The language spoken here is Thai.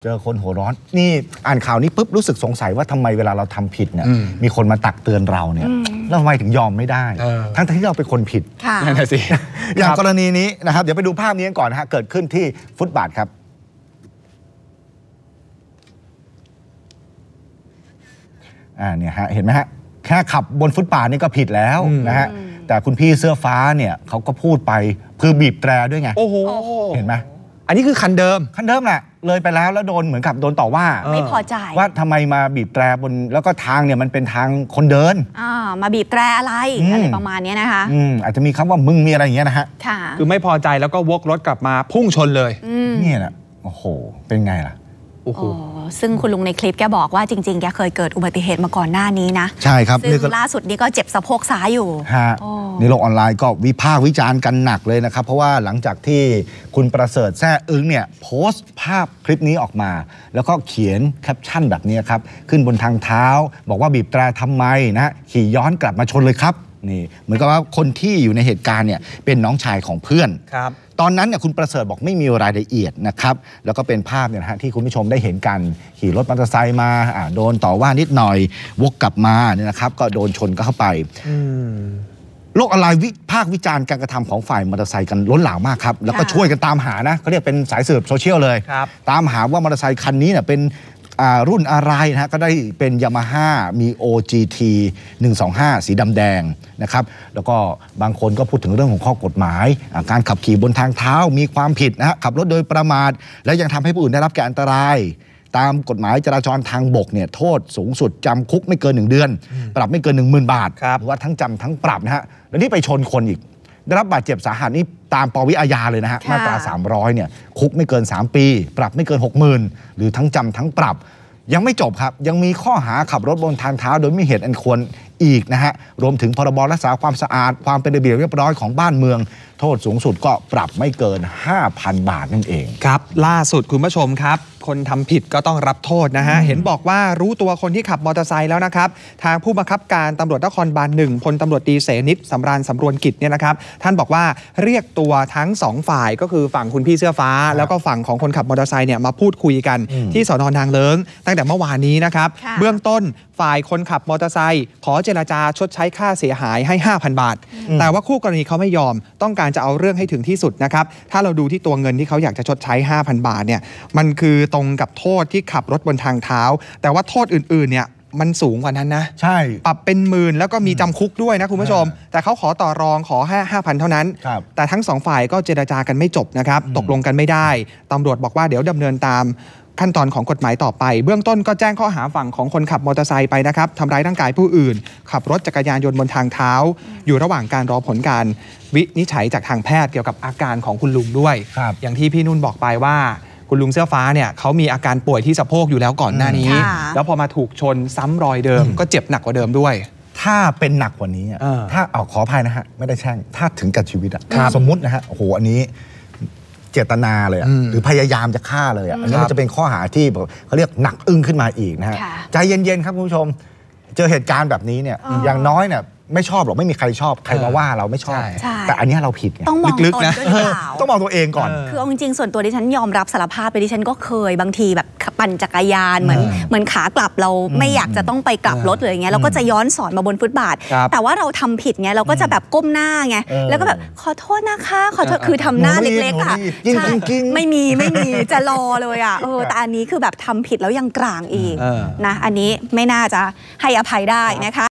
เจอคนหัวร้อนนี่อ่านข่าวนี้ปุ๊บรู้สึกสงสัยว่าทำไมเวลาเราทำผิดเนี่ยมีคนมาตักเตือนเราเนี่ยแล้วทำไมถึงยอมไม่ได้ทั้งที่เราเป็นคนผิดนั่นแหละสิอย่างกรณีนี้นะครับเดี๋ยวไปดูภาพนี้ก่อนนะฮะเกิดขึ้นที่ฟุตบาทครับเนี่ยฮะเห็นไหมฮะแค่ขับบนฟุตบาทนี่ก็ผิดแล้วนะฮะแต่คุณพี่เสื้อฟ้าเนี่ยเขาก็พูดไปคือบีบแตรด้วยไงโอ้โหเห็นไหมอันนี้คือคันเดิมแหละเลยไปแล้วโดนเหมือนกับโดนต่อว่าไม่พอใจว่าทำไมมาบีบแตรบนแล้วก็ทางเนี่ยมันเป็นทางคนเดินมาบีบแตรอะไรประมาณนี้นะคะอาจจะมีคำว่ามึงมีอะไรอย่างเงี้ยนะฮะคือไม่พอใจแล้วก็วกรถกลับมาพุ่งชนเลยนี่แหละโอ้โหเป็นไงล่ะซึ่งคุณลุงในคลิปแกบอกว่าจริงๆแกเคยเกิดอุบัติเหตุมาก่อนหน้านี้นะใช่ครับซึ่งล่าสุดนี้ก็เจ็บสะโพกซ้ายอยู่ในโลกออนไลน์ก็วิพากษ์วิจารณ์กันหนักเลยนะครับเพราะว่าหลังจากที่คุณประเสริฐแซ่อึ้งเนี่ยโพสต์ภาพคลิปนี้ออกมาแล้วก็เขียนแคปชั่นแบบนี้ครับขึ้นบนทางเท้าบอกว่าบีบแตรทำไมนะขี่ย้อนกลับมาชนเลยครับนี่เหมือนกับว่าคนที่อยู่ในเหตุการณ์เนี่ยเป็นน้องชายของเพื่อนตอนนั้นเนี่ยคุณประเสริฐบอกไม่มีรายละเอียดนะครับแล้วก็เป็นภาพเนี่ยนะฮะที่คุณผู้ชมได้เห็นกันขี่รถมอเตอร์ไซค์มาโดนต่อว่านิดหน่อยวกกลับมาเนี่ยนะครับก็โดนชนก็เข้าไปโลกออนไลน์วิพากษ์วิจารณ์การกระทำของฝ่ายมอเตอร์ไซค์กันล้นหลามมากครับแล้วก็ช่วยกันตามหานะเขาเรียกเป็นสายสืบโซเชียลเลยตามหาว่ามอเตอร์ไซค์คันนี้เนี่ยเป็นรุ่นอะไรนะฮะก็ได้เป็น Yamaha Mio GT 125 สีดำแดงนะครับแล้วก็บางคนก็พูดถึงเรื่องของข้อกฎหมายการขับขี่บนทางเท้ามีความผิดนะฮะขับรถโดยประมาทและยังทำให้ผู้อื่นได้รับแก่อันตรายตามกฎหมายจราจรทางบกเนี่ยโทษสูงสุดจำคุกไม่เกิน1 เดือนปรับไม่เกิน 10,000 บาทหรือว่าทั้งจำทั้งปรับนะฮะแล้วนี่ไปชนคนอีกได้รับบาดเจ็บสาหัสนี่ตามปวิอาญาเลยนะฮะมาตรา300เนี่ยคุกไม่เกิน3 ปีปรับไม่เกิน 60,000 หรือทั้งจำทั้งปรับยังไม่จบครับยังมีข้อหาขับรถบนทางเท้าโดยไม่เหตุอันควรอีกนะฮะรวมถึงพรบรักษาความสะอาดความเป็นระเบียบเรียบร้อยของบ้านเมืองโทษสูงสุดก็ปรับไม่เกิน 5,000 บาทนั่นเองครับล่าสุดคุณผู้ชมครับคนทำผิดก็ต้องรับโทษนะฮะเห็นบอกว่ารู้ตัวคนที่ขับมอเตอร์ไซค์แล้วนะครับทางผู้บังคับการตำรวจนครบาล 1พลตำรวจตรีเสนิทสำราญสำรวนกิจเนี่ยนะครับท่านบอกว่าเรียกตัวทั้ง2ฝ่ายก็คือฝั่งคุณพี่เสื้อฟ้าแล้วก็ฝั่งของคนขับมอเตอร์ไซค์เนี่ยมาพูดคุยกันที่สน.นางเลิ้งตั้งแต่เมื่อวานนี้นะครับเบื้องต้นฝ่ายคนขับมอเตอร์ไซค์ขอเจรจาชดใช้ค่าเสียหายให้ 5,000 บาทแต่ว่าคู่กรณีเขาไม่ยอมต้องการจะเอาเรื่องให้ถึงที่สุดนะครับถ้าเราดูที่ตัวเงินที่เขาอยากจะชดใช้ 5,000 บาทเนี่ยมันคือตรงกับโทษที่ขับรถบนทางเท้าแต่ว่าโทษอื่นๆเนี่ยมันสูงกว่านั้นนะใช่ปรับเป็นหมื่นแล้วก็มีจำคุกด้วยนะคุณผู้ชมแต่เขาขอต่อรองขอแค่ 5,000 เท่านั้นแต่ทั้ง2ฝ่ายก็เจรจากันไม่จบนะครับตกลงกันไม่ได้ตำรวจบอกว่าเดี๋ยวดำเนินตามขั้นตอนของกฎหมายต่อไปเบื้องต้นก็แจ้งข้อหาฝั่งของคนขับมอเตอร์ไซค์ไปนะครับทำร้ายร่างกายผู้อื่นขับรถจักรยานยนต์บนทางเท้าอยู่ระหว่างการรอผลการวินิจฉัยจากทางแพทย์เกี่ยวกับอาการของคุณลุงด้วยอย่างที่พี่นุ่นบอกไปว่าคุณลุงเสื้อฟ้าเนี่ยเขามีอาการป่วยที่สะโพกอยู่แล้วก่อนหน้านี้แล้วพอมาถูกชนซ้ำรอยเดิมก็เจ็บหนักกว่าเดิมด้วยถ้าเป็นหนักกว่านี้ถ้าขออภัยนะฮะไม่ได้แช่งถ้าถึงกับชีวิตสมมุตินะฮะโอ้โหอันนี้เจตนาเลยหรือพยายามจะฆ่าเลยอันนี้มันจะเป็นข้อหาที่เขาเรียกหนักอึ้งขึ้นมาอีกนะฮะใจเย็นๆครับคุณผู้ชมเจอเหตุการณ์แบบนี้เนี่ยอย่างน้อยเนี่ยไม่ชอบหรอกไม่มีใครชอบใครมาว่าเราไม่ชอบแต่อันนี้เราผิดต้องมองตนด้วยเปล่าต้องมองตัวเองก่อนคือจริงๆส่วนตัวดิฉันยอมรับสารภาพไปดิฉันก็เคยบางทีแบบปั่นจักรยานเหมือนขากลับเราไม่อยากจะต้องไปกลับรถหรืออย่างเงี้ยเราก็จะย้อนสอนมาบนฟุตบาทแต่ว่าเราทำผิดไงเราก็จะแบบก้มหน้าไงแล้วก็แบบขอโทษนะคะขอโทษคือทำหน้าเล็กๆอ่ะไม่มีจะรอเลยอ่ะแต่อันนี้คือแบบทำผิดแล้วยังกลางอีกนะอันนี้ไม่น่าจะให้อภัยได้นะคะ